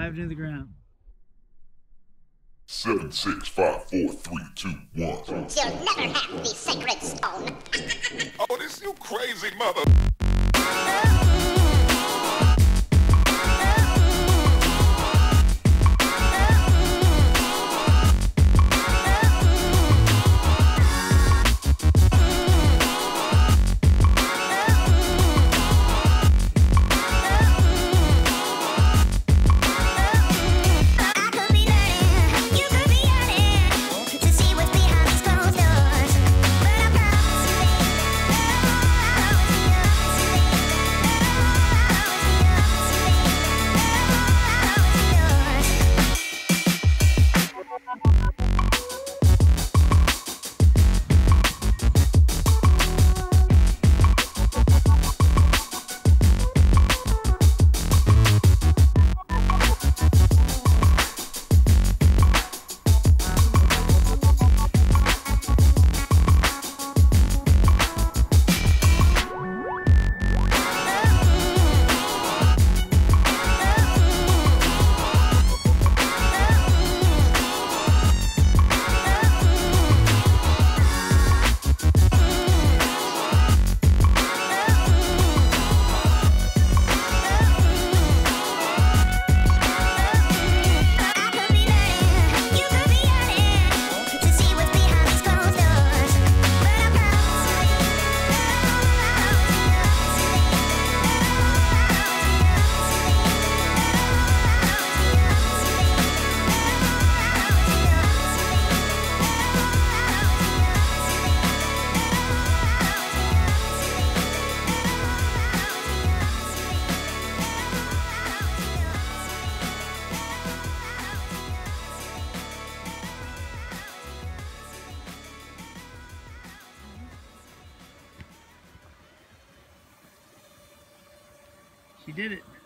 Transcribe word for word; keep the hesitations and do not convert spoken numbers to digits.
Dived into the ground. Seven, six, five, four, three, two, one. You'll never have the sacred stone. Oh, this you crazy mother. She did it.